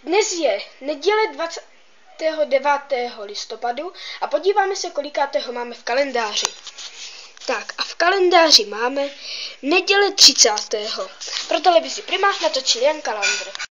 Dnes je neděle 29. listopadu a podíváme se, kolikátého máme v kalendáři. Tak a v kalendáři máme neděle 30. Pro televizi Prima natočil Jan Kalandr.